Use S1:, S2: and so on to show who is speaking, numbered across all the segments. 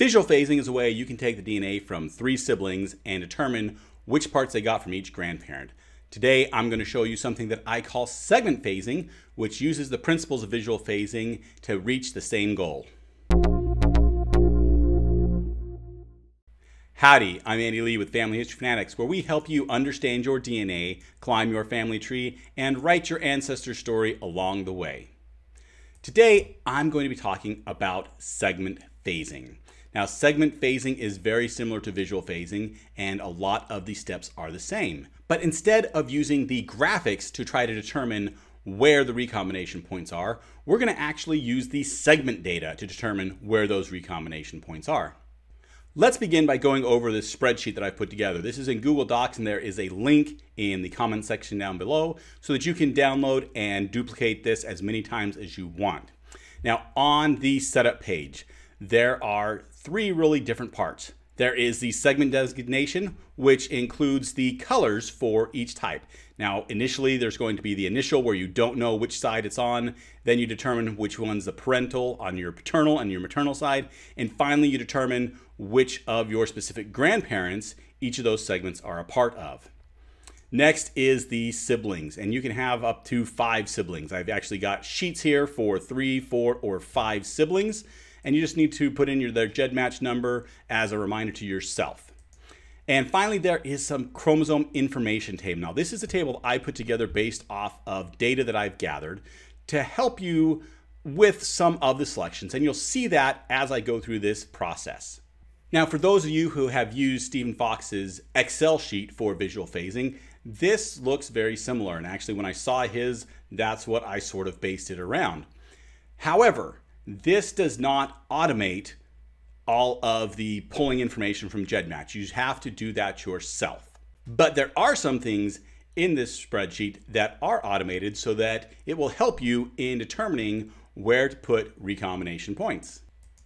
S1: Visual phasing is a way you can take the DNA from 3 siblings and determine which parts they got from each grandparent. Today, I'm going to show you something that I call segment phasing, which uses the principles of visual phasing to reach the same goal. Howdy, I'm Andy Lee with Family History Fanatics, where we help you understand your DNA, climb your family tree, and write your ancestor story along the way. Today, I'm going to be talking about segment phasing. Now, segment phasing is very similar to visual phasing, and a lot of the steps are the same. But instead of using the graphics to try to determine where the recombination points are, we're going to actually use the segment data to determine where those recombination points are. Let's begin by going over this spreadsheet that I've put together. This is in Google Docs, and there is a link in the comment section down below so that you can download and duplicate this as many times as you want. Now, on the setup page, there are 3 really different parts. There is the segment designation, which includes the colors for each type. Now, initially, there's going to be the initial where you don't know which side it's on. Then you determine which one's the parental on your paternal and your maternal side. And finally, you determine which of your specific grandparents each of those segments are a part of. Next is the siblings, and you can have up to 5 siblings. I've actually got sheets here for 3, 4, or 5 siblings. And you just need to put in their gedmatch number as a reminder to yourself. And finally, there is some chromosome information table. Now, this is a table I put together based off of data that I've gathered to help you with some of the selections. And you'll see that as I go through this process. Now, for those of you who have used Stephen Fox's Excel sheet for visual phasing, this looks very similar. And actually, when I saw his, that's what I sort of based it around. However, this does not automate all of the pulling information from gedmatch. You have to do that yourself. But there are some things in this spreadsheet that are automated so that it will help you in determining where to put recombination points.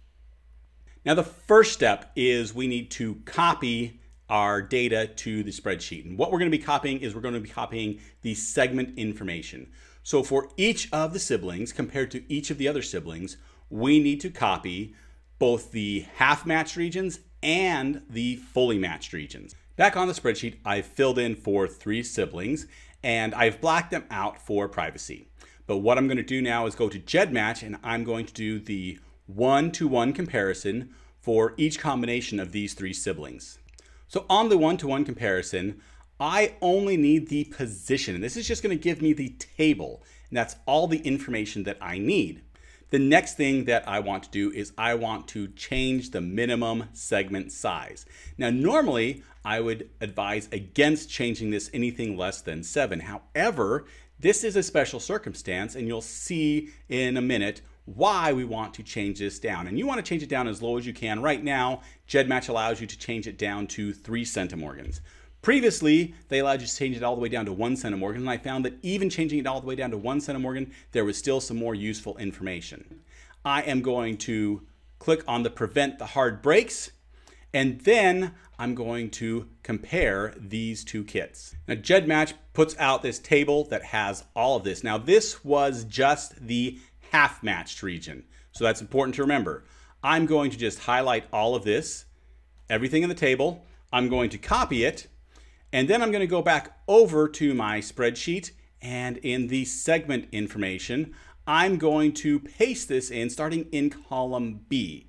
S1: Now, the first step is we need to copy our data to the spreadsheet. And what we're going to be copying is we're going to be copying the segment information. So for each of the siblings compared to each of the other siblings, we need to copy both the half-matched regions and the fully matched regions. Back on the spreadsheet, I've filled in for 3 siblings, and I've blacked them out for privacy. But what I'm going to do now is go to gedmatch, and I'm going to do the 1-to-1 comparison for each combination of these 3 siblings. So on the 1-to-1 comparison, I only need the position, and this is just going to give me the table, and that's all the information that I need. The next thing that I want to do is I want to change the minimum segment size. Now, normally I would advise against changing this anything less than 7. However, this is a special circumstance, and you'll see in a minute why we want to change this down. And you want to change it down as low as you can. Right now, gedmatch allows you to change it down to 3 centimorgans. Previously, they allowed you to change it all the way down to 1 centimorgan, and I found that even changing it all the way down to 1 centimorgan, there was still some more useful information. I am going to click on the prevent the hard breaks, and then I'm going to compare these 2 kits. Now, gedmatch puts out this table that has all of this. Now, this was just the half-matched region, so that's important to remember. I'm going to just highlight all of this, everything in the table. I'm going to copy it. And then I'm going to go back over to my spreadsheet, and in the segment information, I'm going to paste this in starting in column B.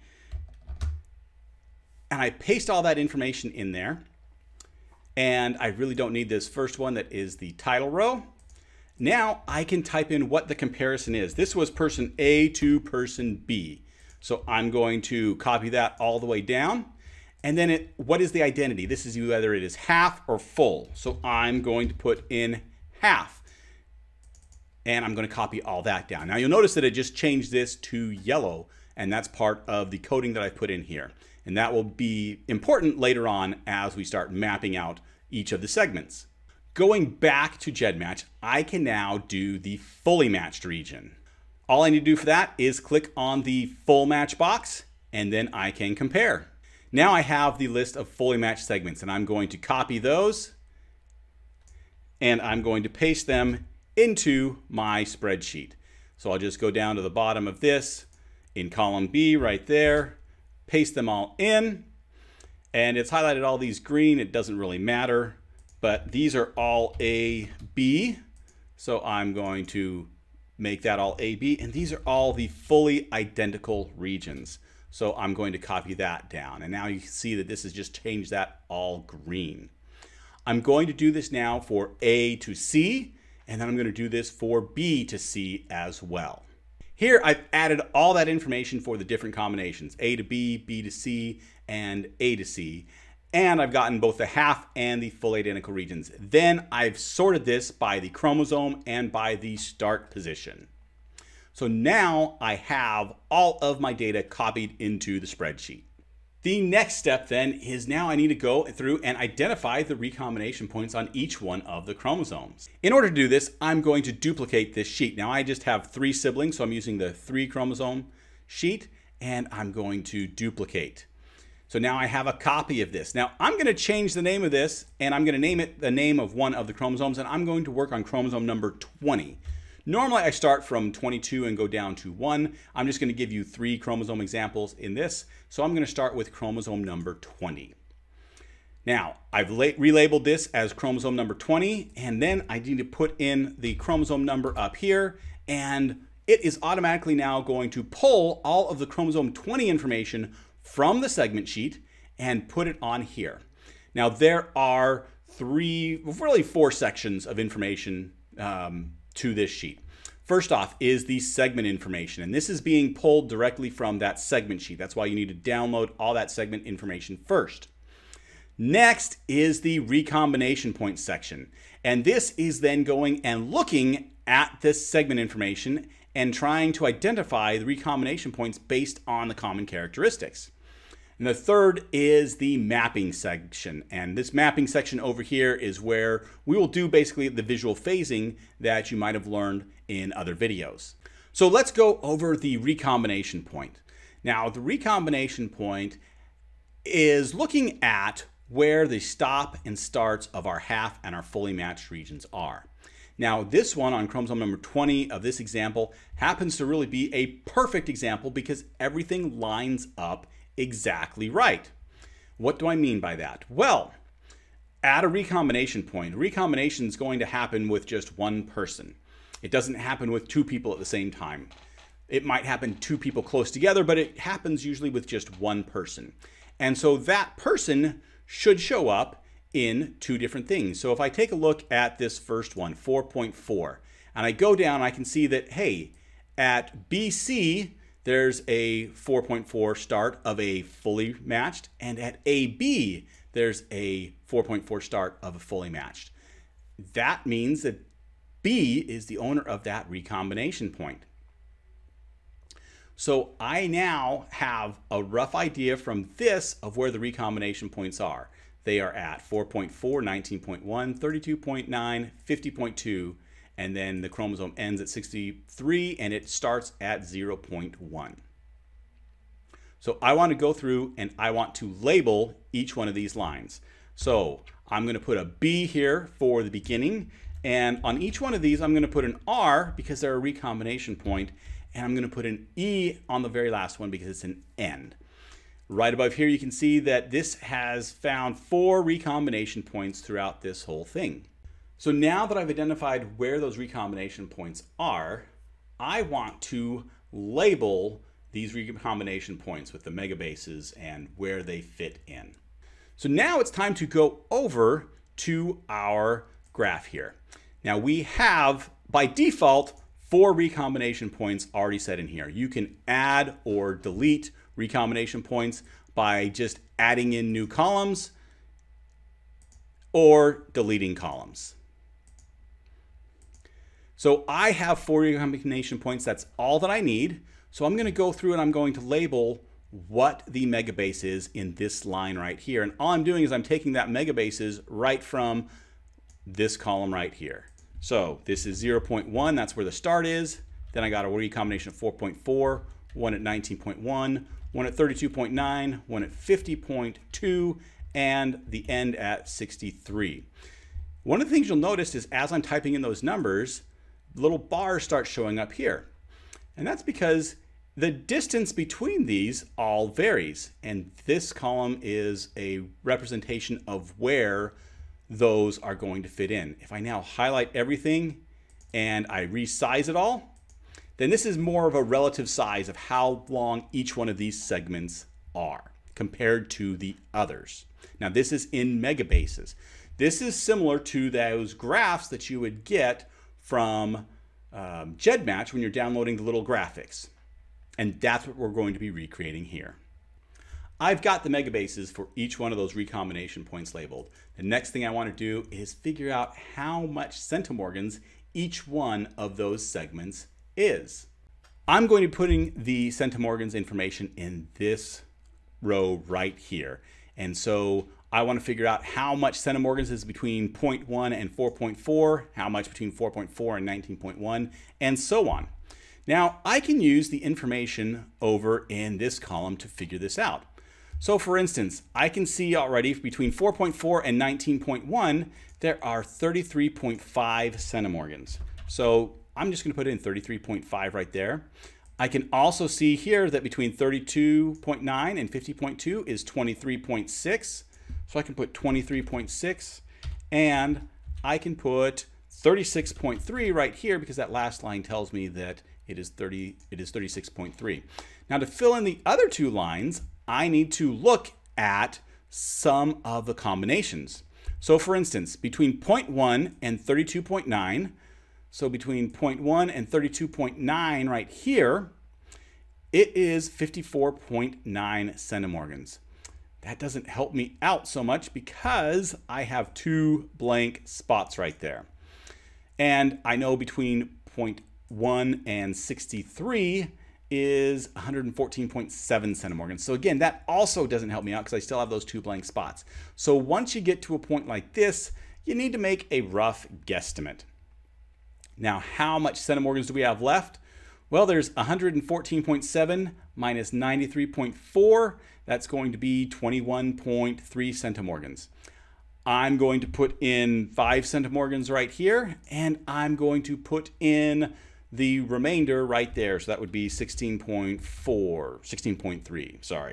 S1: And I paste all that information in there. And I really don't need this first one that is the title row. Now I can type in what the comparison is. This was person A to person B. So I'm going to copy that all the way down. And then what is the identity? This is whether it is half or full. So I'm going to put in half. And I'm going to copy all that down. Now you'll notice that it just changed this to yellow. And that's part of the coding that I put in here. And that will be important later on as we start mapping out each of the segments. Going back to gedmatch, I can now do the fully matched region. All I need to do for that is click on the full match box, and then I can compare. Now I have the list of fully matched segments, and I'm going to copy those, and I'm going to paste them into my spreadsheet. So I'll just go down to the bottom of this in column B right there, paste them all in, and it's highlighted all these green. It doesn't really matter, but these are all A, B. So I'm going to make that all A, B, and these are all the fully identical regions. So I'm going to copy that down. And now you can see that this has just changed that all green. I'm going to do this now for A to C, and then I'm going to do this for B to C as well. Here I've added all that information for the different combinations, A to B, B to C, and A to C. And I've gotten both the half and the fully identical regions. Then I've sorted this by the chromosome and by the start position. So now I have all of my data copied into the spreadsheet. The next step then is now I need to go through and identify the recombination points on each one of the chromosomes. In order to do this, I'm going to duplicate this sheet. Now I just have 3 siblings, so I'm using the 3 chromosome sheet, and I'm going to duplicate. So now I have a copy of this. Now I'm going to change the name of this, and I'm going to name it the name of one of the chromosomes, and I'm going to work on chromosome number 20. Normally I start from 22 and go down to 1. I'm just going to give you 3 chromosome examples in this. So I'm going to start with chromosome number 20. Now I've relabeled this as chromosome number 20, and then I need to put in the chromosome number up here, and it is automatically now going to pull all of the chromosome 20 information from the segment sheet and put it on here. Now there are 4 sections of information to this sheet. First off is the segment information, and this is being pulled directly from that segment sheet. That's why you need to download all that segment information first. Next is the recombination points section, and this is then going and looking at this segment information and trying to identify the recombination points based on the common characteristics. And the third is the mapping section. And this mapping section over here is where we will do basically the visual phasing that you might have learned in other videos. So let's go over the recombination point. Now, the recombination point is looking at where the stop and starts of our half and our fully matched regions are. Now, this one on chromosome number 20 of this example happens to really be a perfect example because everything lines up exactly right. What do I mean by that? Well, at a recombination point, recombination is going to happen with just one person. It doesn't happen with 2 people at the same time. It might happen 2 people close together, but it happens usually with just one person. And so that person should show up in 2 different things. So if I take a look at this first one, 4.4, and I go down, I can see that, hey, at BC, there's a 4.4 start of a fully matched, and at AB, there's a 4.4 start of a fully matched. That means that B is the owner of that recombination point. So I now have a rough idea from this of where the recombination points are. They are at 4.4, 19.1, 32.9, 50.2, and then the chromosome ends at 63 and it starts at 0.1. So I want to go through and I want to label each one of these lines. So I'm going to put a B here for the beginning, and on each one of these I'm going to put an R because they're a recombination point, and I'm going to put an E on the very last one because it's an end. Right above here you can see that this has found 4 recombination points throughout this whole thing. So now that I've identified where those recombination points are, I want to label these recombination points with the megabases and where they fit in. So now it's time to go over to our graph here. Now we have, by default, 4 recombination points already set in here. You can add or delete recombination points by just adding in new columns or deleting columns. So I have 4 recombination points. That's all that I need. So I'm going to go through and I'm going to label what the megabase is in this line right here. And all I'm doing is I'm taking that megabases right from this column right here. So this is 0.1, that's where the start is. Then I got a recombination of 4.4, one at 19.1, one at 32.9, one at 50.2, and the end at 63. One of the things you'll notice is as I'm typing in those numbers, little bars start showing up here. And that's because The distance between these all varies, and this column is a representation of where those are going to fit in. If I now highlight everything and I resize it all, then this is more of a relative size of how long each one of these segments are compared to the others. Now this is in megabases. This is similar to those graphs that you would get from gedmatch when you're downloading the little graphics. And that's what we're going to be recreating here. I've got the megabases for each one of those recombination points labeled. The next thing I want to do is figure out how much centimorgans each one of those segments is. I'm going to be putting the centimorgans information in this row right here. And so I want to figure out how much centimorgans is between 0.1 and 4.4, how much between 4.4 and 19.1, and so on. Now, I can use the information over in this column to figure this out. So for instance, I can see already between 4.4 and 19.1, there are 33.5 centimorgans. So I'm just going to put in 33.5 right there. I can also see here that between 32.9 and 50.2 is 23.6. So I can put 23.6, and I can put 36.3 right here because that last line tells me that it is 36.3. Now to fill in the other two lines, I need to look at some of the combinations. So for instance, between 0.1 and 32.9, so between 0.1 and 32.9 right here, it is 54.9 centimorgans. That doesn't help me out so much because I have two blank spots right there. And I know between 0.1 and 63 is 114.7 centimorgans. So again, that also doesn't help me out because I still have those two blank spots. So once you get to a point like this, you need to make a rough guesstimate. Now, how much centimorgans do we have left? Well, there's 114.7 minus 93.4. That's going to be 21.3 centimorgans. I'm going to put in 5 centimorgans right here, and I'm going to put in the remainder right there. So that would be 16.3, sorry.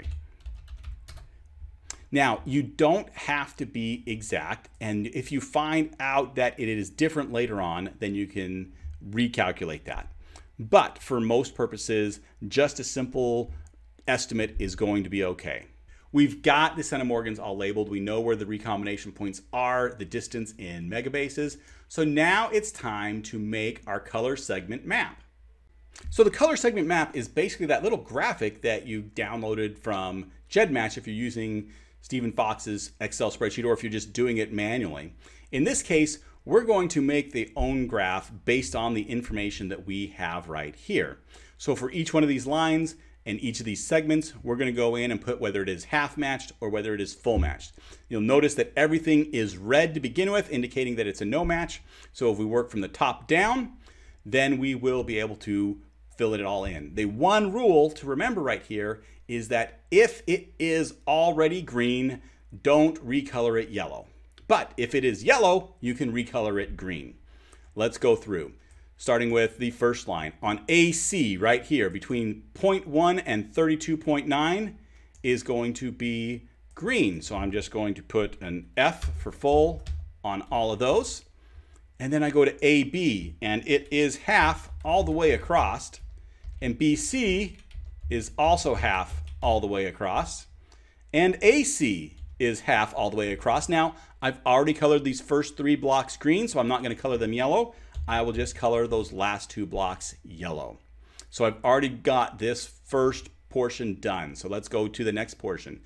S1: Now, you don't have to be exact, and if you find out that it is different later on, then you can recalculate that. But for most purposes, just a simple estimate is going to be okay. We've got the centimorgans all labeled. We know where the recombination points are, the distance in megabases. So now it's time to make our color segment map. So the color segment map is basically that little graphic that you downloaded from gedmatch if you're using Stephen Fox's Excel spreadsheet or if you're just doing it manually. In this case, we're going to make the own graph based on the information that we have right here. So for each one of these lines and each of these segments, we're going to go in and put whether it is half matched or whether it is full matched. You'll notice that everything is red to begin with, indicating that it's a no match. So if we work from the top down, then we will be able to fill it all in. The one rule to remember right here is that if it is already green, don't recolor it yellow. But if it is yellow, you can recolor it green. Let's go through. Starting with the first line. On AC right here, between 0.1 and 32.9 is going to be green. So I'm just going to put an F for full on all of those. And then I go to AB, and it is half all the way across. And BC is also half all the way across. And AC is half all the way across. Now, I've already colored these first 3 blocks green, so I'm not going to color them yellow. I will just color those last 2 blocks yellow. So I've already got this first portion done. So let's go to the next portion.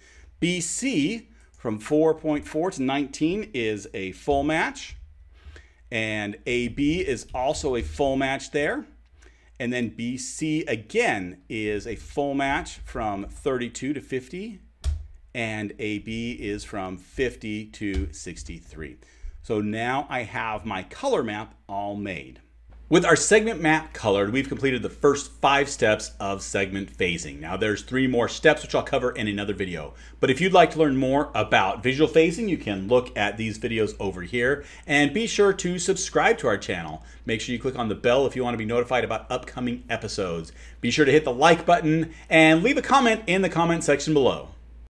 S1: BC from 4.4 to 19 is a full match. And AB is also a full match there. And then BC again is a full match from 32 to 50. And AB is from 50 to 63. So now I have my color map all made. With our segment map colored, we've completed the first 5 steps of segment phasing. Now there's 3 more steps which I'll cover in another video. But if you'd like to learn more about visual phasing, you can look at these videos over here, and be sure to subscribe to our channel. Make sure you click on the bell if you want to be notified about upcoming episodes. Be sure to hit the like button and leave a comment in the comment section below.